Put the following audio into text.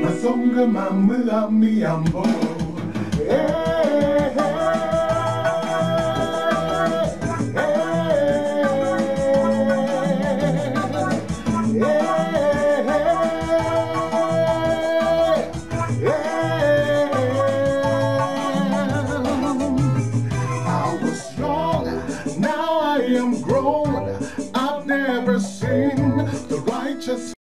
Masonga mamula miambo. I was young, now I am grown. I've never seen the righteous